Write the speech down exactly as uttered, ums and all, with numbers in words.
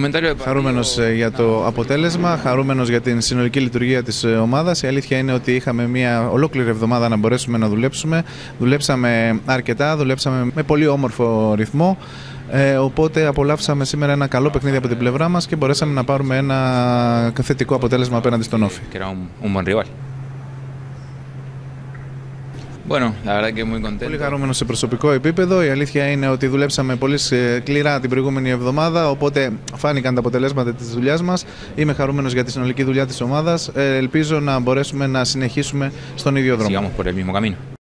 Χαρούμενος για το αποτέλεσμα, χαρούμενος για την συνολική λειτουργία της ομάδας. Η αλήθεια είναι ότι είχαμε μια ολόκληρη εβδομάδα να μπορέσουμε να δουλέψουμε. Δουλέψαμε αρκετά, δουλέψαμε με πολύ όμορφο ρυθμό. Ε, οπότε απολαύσαμε σήμερα ένα καλό παιχνίδι από την πλευρά μας και μπορέσαμε να πάρουμε ένα θετικό αποτέλεσμα απέναντι στον Όφη. Πολύ χαρούμενος σε προσωπικό επίπεδο. Η αλήθεια είναι ότι δουλέψαμε πολύ σκληρά την προηγούμενη εβδομάδα, οπότε φάνηκαν τα αποτελέσματα της δουλειάς μας. Είμαι χαρούμενος για τη συνολική δουλειά της ομάδας. Ε, ελπίζω να μπορέσουμε να συνεχίσουμε στον ίδιο δρόμο.